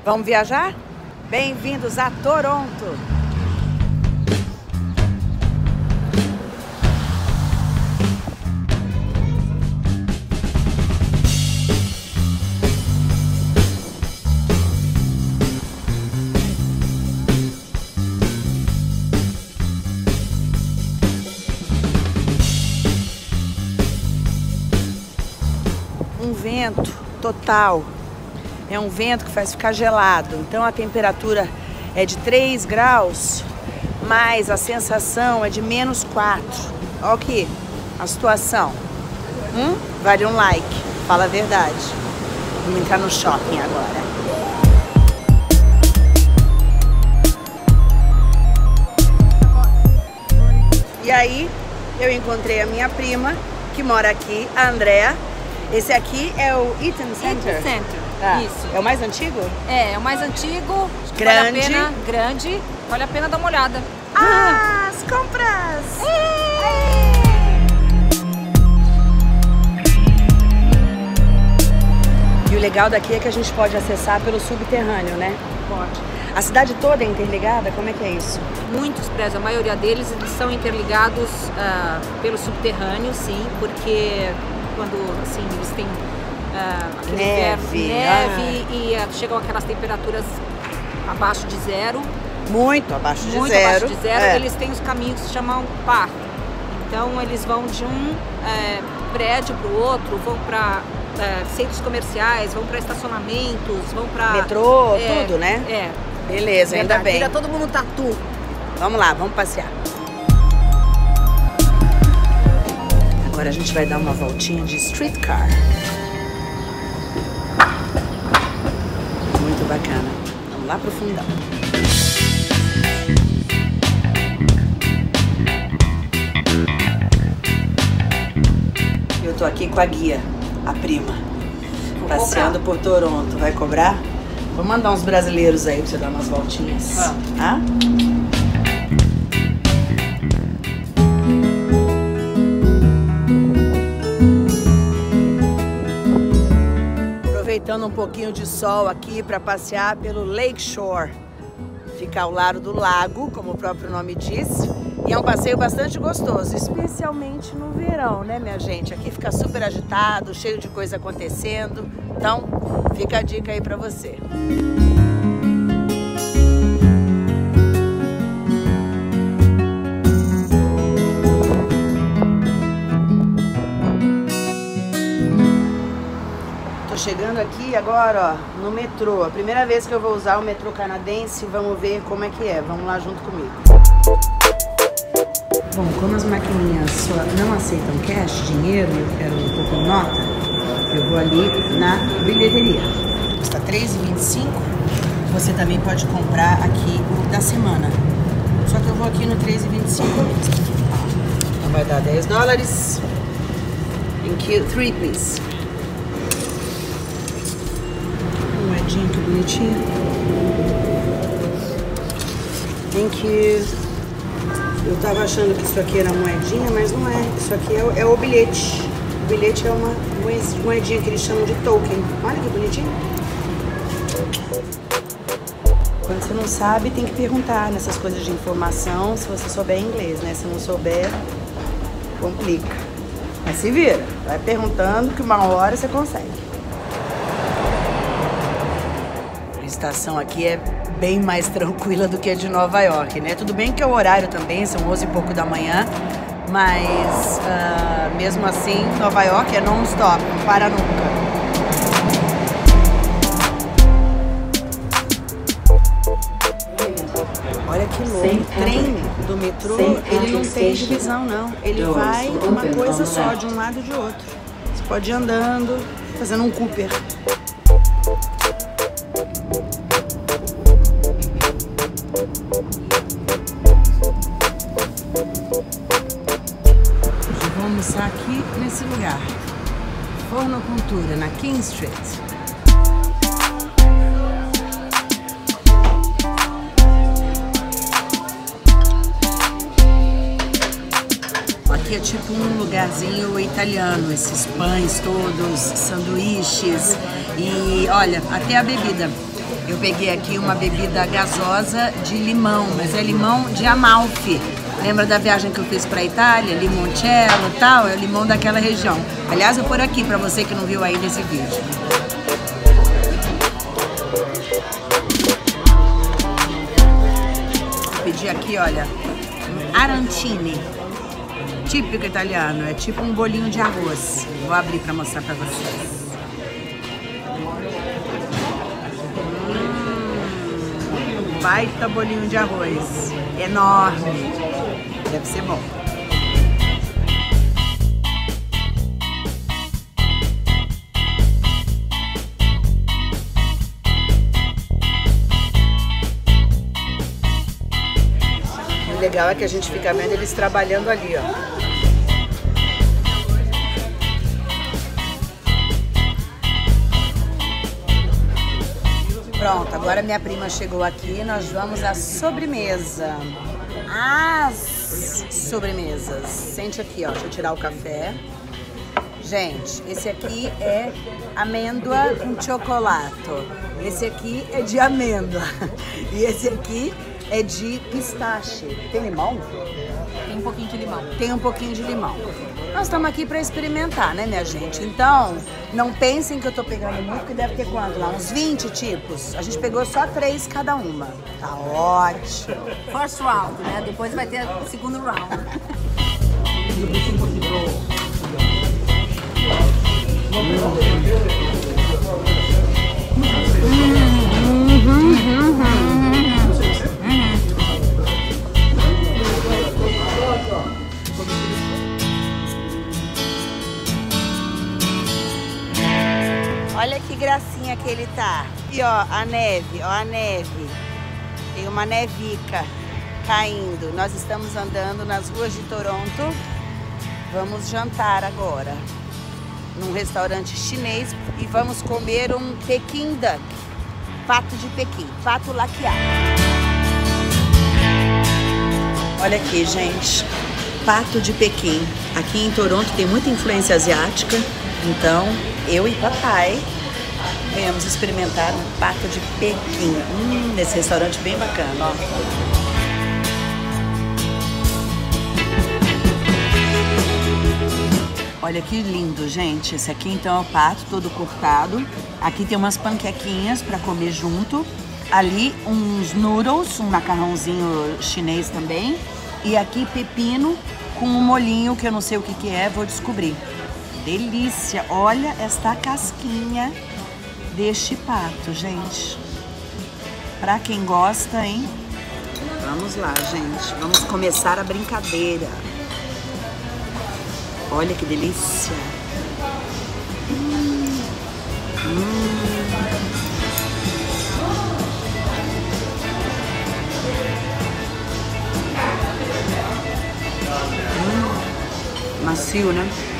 Vamos viajar? Bem-vindos a Toronto! Um vento total, é um vento que faz ficar gelado, então a temperatura é de 3 graus, mas a sensação é de -4. Olha aqui a situação. Vale um like, fala a verdade. Vamos entrar no shopping agora. E aí eu encontrei a minha prima que mora aqui, a Andrea. Esse aqui é o Eaton Center? Eaton Center, isso. É o mais antigo? É o mais antigo. Grande. Grande. Vale a pena dar uma olhada. Ah, as compras! E o legal daqui é que a gente pode acessar pelo subterrâneo, né? Pode. A cidade toda é interligada? Como é que é isso? Muitos prédios, a maioria deles, eles são interligados pelo subterrâneo, sim, porque quando assim, eles têm aquele neve e chegam aquelas temperaturas abaixo de zero. Muito abaixo de muito zero. Abaixo de zero, eles têm os caminhos que se chamam par. Então eles vão de um prédio para o outro, vão para centros comerciais, vão para estacionamentos, vão para metrô, tudo, né? Beleza, ainda bem. Vira todo mundo tatu. Vamos lá, vamos passear. Agora a gente vai dar uma voltinha de streetcar. Muito bacana. Vamos lá pro fundão. Eu tô aqui com a guia, a prima, passeando por Toronto. Vai cobrar? Vou mandar uns brasileiros aí pra você dar umas voltinhas. Tá? Aproveitando um pouquinho de sol aqui para passear pelo Lake Shore. Fica ao lado do lago, como o próprio nome diz. E é um passeio bastante gostoso, especialmente no verão, né, minha gente? Aqui fica super agitado, cheio de coisa acontecendo. Então, fica a dica aí para você. Chegando aqui agora, ó, no metrô. A primeira vez que eu vou usar o metrô canadense, vamos ver como é que é. Vamos lá junto comigo. Bom, como as maquininhas só não aceitam cash, dinheiro, eu quero um pouco de nota, eu vou ali na bilheteria. Custa R$3,25. Você também pode comprar aqui o da semana. Só que eu vou aqui no R$3,25. Então vai dar $10. Thank you. 3, please. Moedinha, que bonitinho. Thank you. Eu tava achando que isso aqui era moedinha, mas não é. Isso aqui é o bilhete. O bilhete é uma moedinha que eles chamam de token. Olha que bonitinho. Quando você não sabe, tem que perguntar nessas coisas de informação, se você souber inglês, né? Se não souber, complica. Mas se vira. Vai perguntando que uma hora você consegue. A estação aqui é bem mais tranquila do que a de Nova York, né? Tudo bem que é o horário também, são 11 e pouco da manhã, mas mesmo assim, Nova York é non-stop, não para nunca. Olha que louco, o trem do metrô, ele não tem divisão não, ele vai uma coisa só, de um lado e de outro. Você pode ir andando, fazendo um Cooper. Vou almoçar aqui nesse lugar, Forno Cultura, na King Street. Aqui é tipo um lugarzinho italiano, esses pães todos, sanduíches e olha, até a bebida. Eu peguei aqui uma bebida gasosa de limão, mas é limão de Amalfi. Lembra da viagem que eu fiz pra Itália? Limoncello e tal, é o limão daquela região. Aliás, eu vou pôr aqui pra você que não viu ainda esse vídeo. Pedi aqui, olha, arancine, típico italiano, é tipo um bolinho de arroz. Vou abrir pra mostrar pra vocês. Baita bolinho de arroz, enorme, deve ser bom. O legal é que a gente fica vendo eles trabalhando ali, ó. Pronto, agora minha prima chegou aqui, nós vamos à sobremesa. As sobremesas. Sente aqui, ó, deixa eu tirar o café. Gente, esse aqui é amêndoa com chocolate. Esse aqui é de amêndoa. E esse aqui é de pistache. Tem limão? Tem um pouquinho de limão. Tem um pouquinho de limão. Nós estamos aqui para experimentar, né, minha gente? Então, não pensem que eu tô pegando muito, porque deve ter quanto lá? Uns 20 tipos. A gente pegou só 3 cada uma. Tá ótimo. First round, né? Depois vai ter o segundo round. Olha que gracinha que ele tá. E ó, a neve, ó a neve. Tem uma nevica caindo. Nós estamos andando nas ruas de Toronto. Vamos jantar agora num restaurante chinês e vamos comer um Peking Duck, pato de Pequim, pato laqueado. Olha aqui, gente, pato de Pequim. Aqui em Toronto tem muita influência asiática, então eu e papai viemos experimentar um pato de Pequim. Nesse restaurante bem bacana, ó. Olha que lindo, gente. Esse aqui então é o pato todo cortado. Aqui tem umas panquequinhas para comer junto. Ali uns noodles, um macarrãozinho chinês também. E aqui pepino com um molhinho que eu não sei o que que é, vou descobrir. Delícia! Olha esta casquinha deste pato, gente. Pra quem gosta, hein? Vamos lá, gente. Vamos começar a brincadeira. Olha que delícia! Macio, né?